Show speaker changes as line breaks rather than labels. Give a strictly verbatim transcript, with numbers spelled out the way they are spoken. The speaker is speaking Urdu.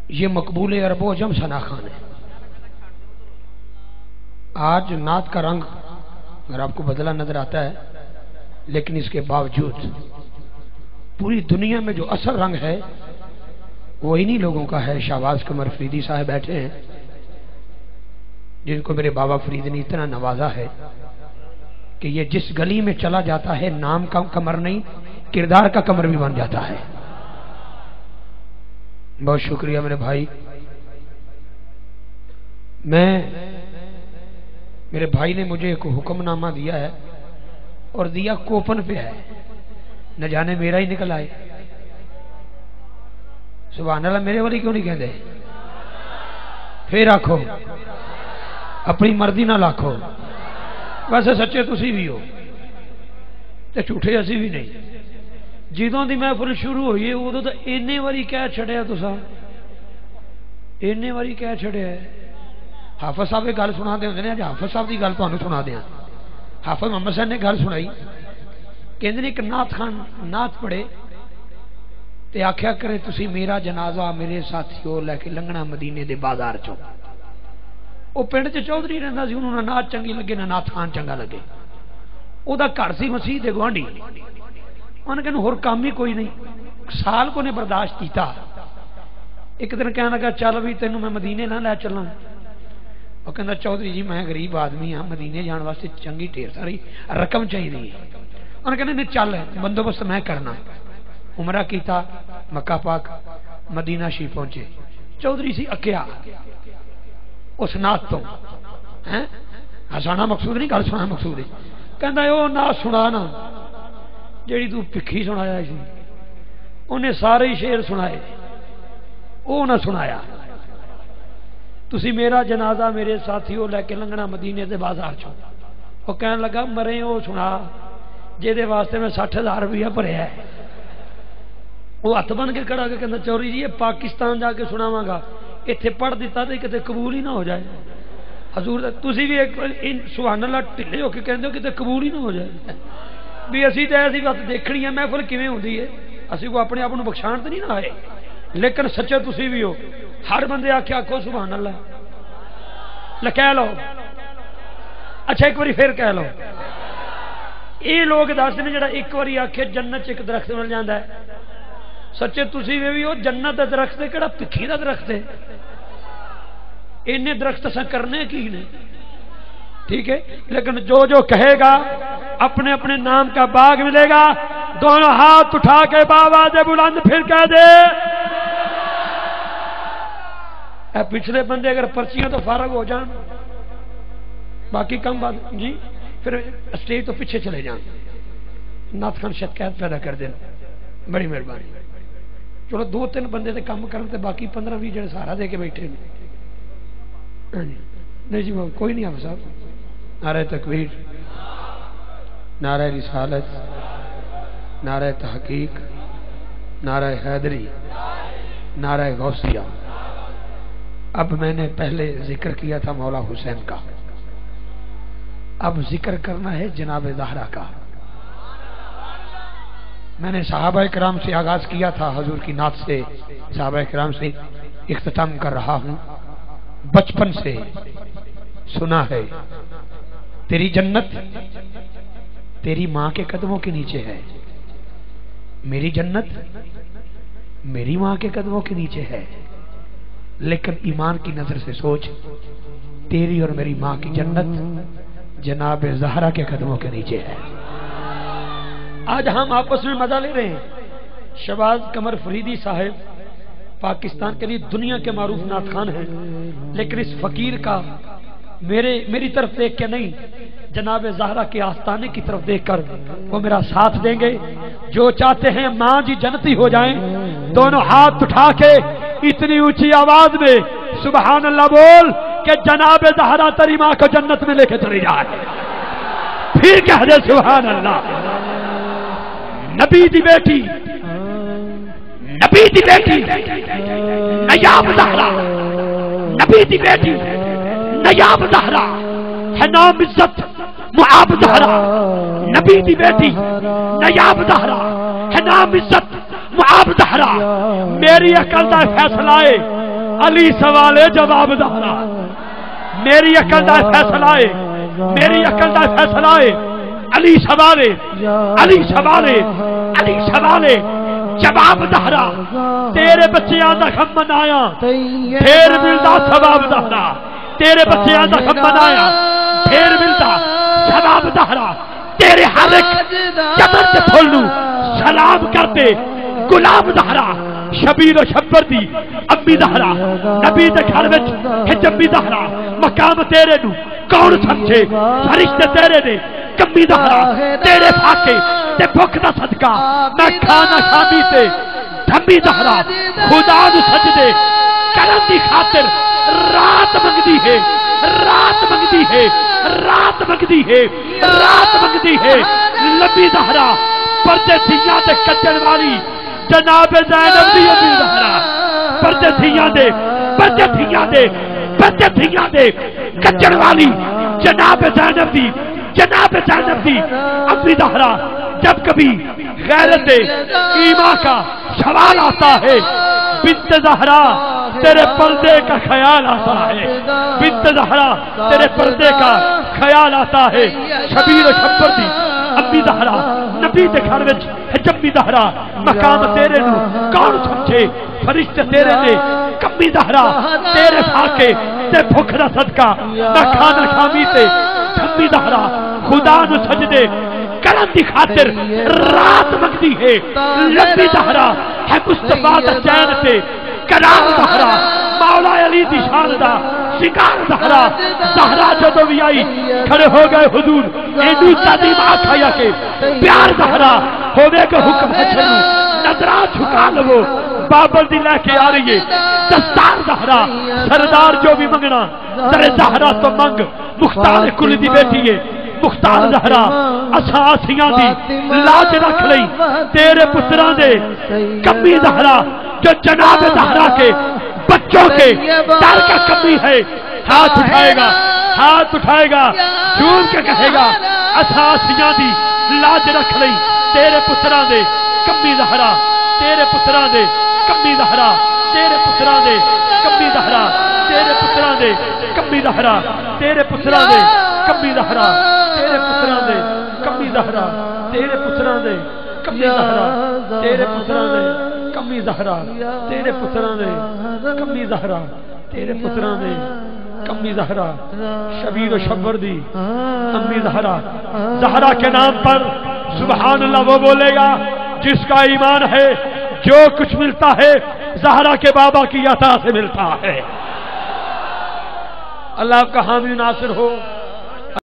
یہ مقبول عرب و عجم ثنا خان ہے۔ آج نعت کا رنگ اگر آپ کو بدلا نظر آتا ہے، لیکن اس کے باوجود پوری دنیا میں جو اصل رنگ ہے وہ انہی لوگوں کا ہے۔ شہباز قمر فریدی صاحب بیٹھے ہیں جن کو میرے بابا فرید نے اتنا نوازا ہے کہ یہ جس گلی میں چلا جاتا ہے نام کا قمر نہیں کردار کا قمر بھی بن جاتا ہے۔ بہت شکریہ میرے بھائی۔ میں میرے بھائی نے مجھے ایک حکم نامہ دیا ہے اور دیا کوپن پہ ہے، نہ جانے میرا ہی نکل آئے۔ سبحان اللہ، میرے والی کیوں نہیں کہندے؟ پھر آکھو اپنی مرضی نہ لاکھو۔ ویسے سچے تسی بھی ہو تے جھوٹے اسی بھی نہیں۔ جدوں دی محفل شروع ہوئی ہے ادوں تو اینے واری کہہ چھڑیا تساں، اینے واری کہہ چھڑیا ہے۔ حافظ صاحب یہ گل سنا دے ہوندے نے، اج حافظ صاحب دی گل تانوں سنا دیاں۔ حافظ محمد صاحب نے گل سنائی، کہندے نے ایک نعت خان نعت پڑھے تے آکھیا کرے تسی میرا جنازہ میرے ساتھیو لے کے لنگنا مدینے دے بازار چوں۔ وہ پنڈ چ چودھری رہندا سی، انہوں نہ نعت چنگی لگے نہ نعت خان چنگا لگے۔ او دا گھر سی مسیح دے گوانڈی، انہوں نے کہا ہور کام ہی کوئی نہیں، سال کو نے برداشت کیتا۔ ایک دن کہنے لگا چل بھی تینوں میں مدینے نہ لے چلاں۔ وہ کہندا چودھری جی میں غریب آدمی ہاں، مدینے جان واسطے چنگی ڈھیر ساری رقم چاہیے۔ انہوں نے کہا نہیں چل بندوبست میں کرنا۔ عمرہ کیتا، مکہ پاک مدینہ شریف پہنچے۔ چودھری سی اکیا اس نعت تو ہسانا مقصود نہیں، گل سنا مقصود ہے۔ کہندا او نعت سنا نا جیڑی تو پکھی سنایا سی، انہیں سارے شعر سنائے، او نہ سنایا۔ تسی میرا جنازہ میرے ساتھیوں لے کے لنگنا مدینے دے بازار چوں۔ وہ کہنے لگا مرے او سنا جے دے واسطے میں سٹھ ہزار روپیہ بھریا ہے۔ وہ ہاتھ بن کے کھڑا کے کہندا چوری جی یہ پاکستان جا کے سناواں گا، ایتھے پڑھ دیتا تے کتے قبول ہی نہ ہو جائے۔ حضور تسی بھی ایک سبحان اللہ ٹھلے ہو کے کہندے ہو کتے قبول ہی نہ ہو جائے۔ بھی اسی تے ایسی بات دیکھنی ہے محفل کیویں ہوندی ہے، اسی کو اپنے آپ نوں بخشان تے نہیں نہ آئے، لیکن سچے تسی بھی ہو۔ ہر بندے آکھیا آکھو سبحان اللہ، لے کہہ لو۔ اچھا ایک باری پھر کہہ لو۔ یہ لوگ دستے ہیں جڑا ایک باری آکھے جنت ایک درخت مل جاندا ہے، سچے تسی بھی ہو۔ جنت دا درخت ہے کہڑا پکھی دا درخت ہے؟ اینے درخت اساں کرنے کی نے، ٹھیک ہے، لیکن جو جو کہے گا اپنے اپنے نام کا باغ ملے گا۔ دونوں ہاتھ اٹھا کے باواز بلند پھر کہہ دے۔ اے پچھلے بندے اگر پرچیاں تو فارغ ہو جان، باقی کم بات جی پھر اسٹیج تو پیچھے چلے جان، نعت خان شکایت پیدا کر دیں، بڑی مہربانی۔ چلو دو تین بندے تے کام کرن تے باقی پندرہ بھی جڑے سہارا دے کے بیٹھے نہیں جی کوئی نہیں۔ آپ صاحب نعرہ تکبیر، نعرہ رسالت، نعرہ تحقیق، نعرہ حیدری، نعرہ غوثیہ۔ اب میں نے پہلے ذکر کیا تھا مولا حسین کا، اب ذکر کرنا ہے جناب زہرا کا۔ میں نے صحابہ کرام سے آغاز کیا تھا، حضور کی نعت سے صحابہ کرام سے اختتام کر رہا ہوں۔ بچپن سے سنا ہے تیری جنت تیری ماں کے قدموں کے نیچے ہے، میری جنت میری ماں کے قدموں کے نیچے ہے، لیکن ایمان کی نظر سے سوچ تیری اور میری ماں کی جنت جناب زہرا کے قدموں کے نیچے ہے۔ آج ہم آپس میں مزہ لے رہے ہیں۔ شہباز قمر فریدی صاحب پاکستان کے لیے دنیا کے معروف نعت خان ہیں، لیکن اس فقیر کا میرے میری طرف دیکھ کے نہیں، جناب زہرا کے آستانے کی طرف دیکھ کر وہ میرا ساتھ دیں گے۔ جو چاہتے ہیں ماں جی جنتی ہو جائیں، دونوں ہاتھ اٹھا کے اتنی اونچی آواز میں سبحان اللہ بول کہ جناب زہرا تیری ماں کو جنت میں لے کے چلی جائے۔ پھر کہہ دے سبحان اللہ۔ نبی دی بیٹی نبی دی بیٹی نیاب زہرا، نبی دی بیٹی نیاب زہرا ہے، نام عزت معاب زہرا، نبی دی بیٹی نیاب زہرا ہے، نام عزت معاب زہرا۔ میری عقل دا فیصلہ ہے علی سوال جواب دہرا میری عقل دا فیصلہ ہے میری عقل دا فیصلہ ہے علی سوال علی سوال علی سوال جواب دہرا تیرے بچیاں دا غم منایا پھر ملدا ثواب دہرا تیرے بچیاں دا غم منایا پھر ملدا ثواب دہرا تیرے ہر ایک جبر تے پھول نو سلام کرتے گلاب دہرا شبیر و شبر دی امی دہرا نبی دے گھر وچ ہج امی دہرا مقام تیرے نو کون سمجھے فرشتے تیرے نے کمی دہرا تیرے پھاکے تے بھوک دا صدقہ میں کھانا شامی تے دھمی دہرا خدا نو سجدے کرن دی خاطر رات منگدی ہے رات منگدی ہے رات منگدی ہے رات منگدی ہے لبی دہرا پردے تھیاں تے کچن والی جناب زینب دی امی دہرا پردے تھیاں دے پردے تھیاں دے پردے تھیاں دے کچن والی جناب زینب دی جناب زینب دی امی دہرا جب کبھی غیرت ایمان کا سوال آتا ہے بنت زہرا تیرے پردے کا خیال آتا ہے بنت زہرا تیرے پردے کا خیال آتا ہے شبیر و شبر دی امی دہرا نبی دے گھر وچ حجمی دہرا مقام تیرے نو کون سمجھے فرشتے تیرے نے کمی دہرا تیرے فاقے تے بھوک دا صدقہ میں کھانا شامی تے کمی دہرا خدا نو سجدے کرن دی خاطر رات مگدی ہے لبی دہرا ہے مصطفیٰ دا چین تے کرام دہرا مولا علی دی شان دا شکار دہرا دہرا جدو بھی آئی کھڑے ہو گئے حضور اینو تعلیم آکھایا کہ پیار دہرا ہوئے کہ حکم ہے چھنو نظران چھکا لگو بابل دی لے کے آ رہی ہے دستار دہرا سردار جو بھی منگنا در دہرا تو منگ مختار کل دی بیٹی ہے مختار دہرا اساسیاں دی لاج رکھ لئی تیرے پتران دے کمی دہرا جو جناب دہرا کے بچوں کے در کا کمی ہے ہاتھ اٹھائے گا ہاتھ اٹھائے گا جھوم کے کہے گا اساسیاں دی لاج رکھ لئی تیرے پتران دے کمی دہرا تیرے پتران دے کمی دہرا تیرے پتران دے کمی دہرا تیرے پتران دے کمی دہرا تیرے پتران دے کمی دہرا تیرے پتران دے کمی دہرا تیرے پتران دے کمی دہرا تیرے پتران دے کمی دہرا تیرے پتران دے کمی دہرا تیرے پتران دے کمی زہرا شبیر و شبر دی امی زہرا زہرا کے نام پر سبحان اللہ وہ بولے گا جس کا ایمان ہے جو کچھ ملتا ہے زہرا کے بابا کی عطا سے ملتا ہے اللہ آپ کا حامی ناصر ہو